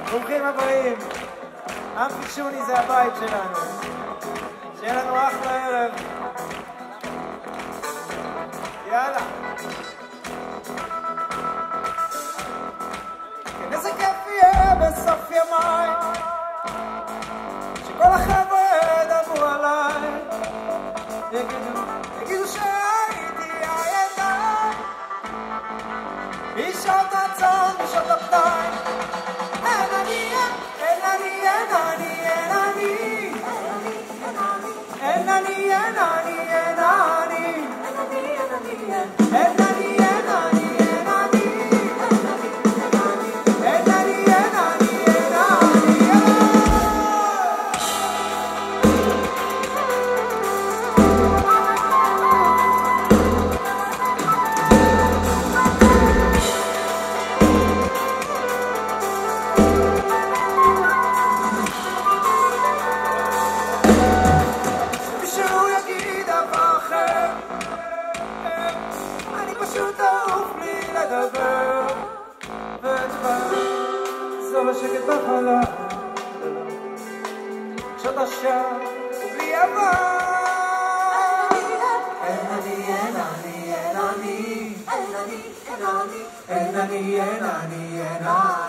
ברוכים הבאים. אמפי שוני זה הבית שלנו. שיהיה לנו אחלה ערב. יאללה. כן, איזה כיף יהיה בסוף ימיי, שכל החבר'ה ידברו עליי, יגידו שהייתי הידיים, אישות הצאן אישות הפתיים. אין אני, אין אני, אין אני, אין אני, אין אני, אין אני, אין אני, אין אני, אין אני, בשקט בחלל כשאתה שם ובלי עבר. אין אני, אין אני, אין אני, אין אני, אין אני, אין אני, אין אני, אין אני.